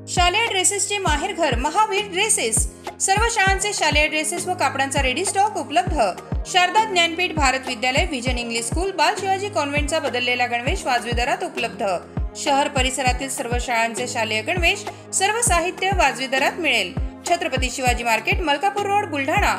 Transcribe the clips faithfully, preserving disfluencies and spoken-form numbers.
शालेय ड्रेसेसचे माहेरघर महावीर ड्रेसेस। सर्व शाळांचे शालेय ड्रेसेस व कापडांचा रेडी स्टॉक उपलब्ध। शारदा ज्ञानपीठ भारत विद्यालय विजन इंग्लिश स्कूल बाल शिवाजी कॉन्व्हेंटचा बदललेला गणवेश वाजवी दरात उपलब्ध। शहर परिसरातील सर्व शाळांचे शालेय गणवेश सर्व साहित्य वाजवी दरात मिळेल। Chhatrapati Shivaji market, Malkapur road, Buldhana.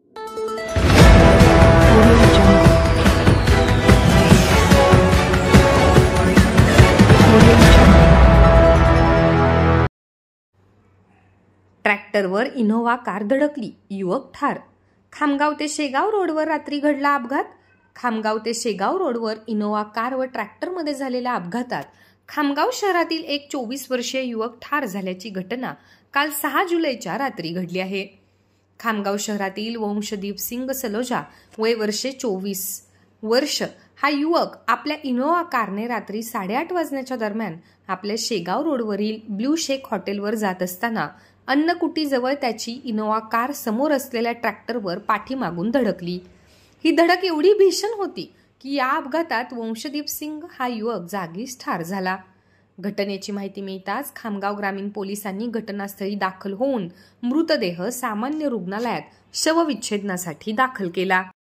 ट्रॅक्टरवर इनोव्हा कार धडकली, युवक ठार। खामगाव ते शेगाव रोडवर रात्री घडला अपघात। खामगाव ते शेगाव रोडवर इनोव्हा कार व ट्रॅक्टरमध्ये झालेल्या अपघातात खामगाव शहरातील एक चोवीस वर्षीय युवक ठार झाल्याची घटना काल सहा जुलैच्या रात्री घडली आहे। खामगाव शहरातील वंशदीप सिंग सलोजा वय वर्षे चोवीस वर्ष हा युवक आपल्या इनोव्हा कारने रात्री साडेआठ वाजण्याच्या दरम्यान आपल्या शेगाव रोडवरील ब्लू शेक हॉटेलवर जात असताना अन्नकुटीजवळ त्याची इनोव्हा कार समोर असलेल्या ट्रॅक्टरवर पाठीमागून धडकली। ही धडक एवढी भीषण होती की या अपघातात वंशदीप सिंग हा युवक जागीच ठार झाला। घटनेची माहिती मिळताच खामगाव ग्रामीण पोलिसांनी घटनास्थळी दाखल होऊन मृतदेह सामान्य रुग्णालयात शवविच्छेदनासाठी दाखल केला।